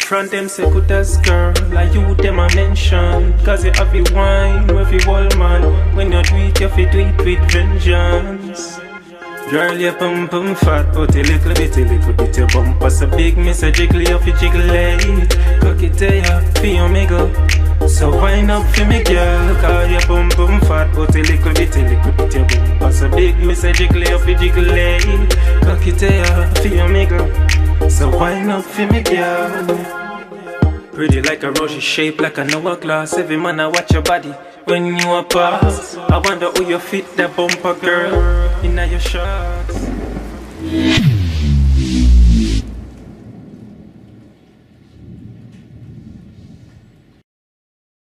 front them say Goodas girl, like you them a mention. Cause you have the wine with the wall man. When you do it, you fi do it with vengeance. Girl, your pum pum fat, but a little bit your bumper so big, miss a jiggle, you fi jiggle it. Cook it to ya, fi your miggle. So wind up for me girl, cause your pum pum fat, but a little bit your bumper so big, miss a jiggle, you fi jiggle it. Cook it to ya, fi your miggle. So wind up for me girl. Pretty like a rosy, shape like an hourglass. Every man I watch your body when you a pass. I wonder who you fit that bumper girl in your shots.